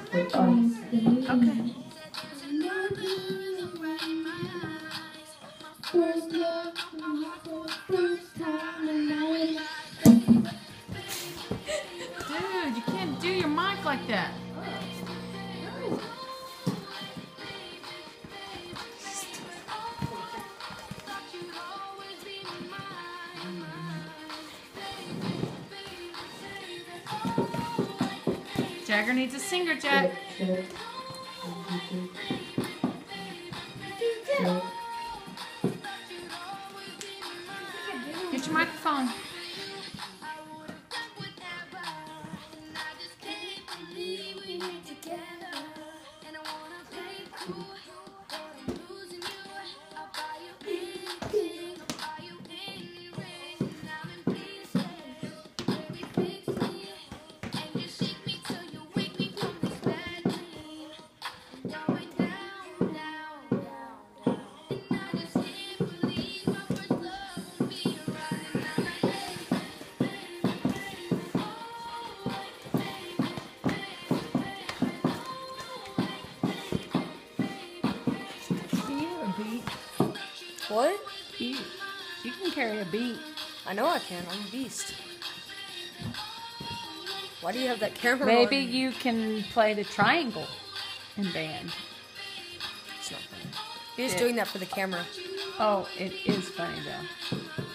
Okay. Dude, you can't do your mic like that. Jagger needs a singer, Jack. Get your microphone. What? You can carry a beat. I know I can. I'm a beast. Why do you have that camera Maybe on? you can play the triangle in band. It's not funny. You're just doing that for the camera. Oh, it is funny though.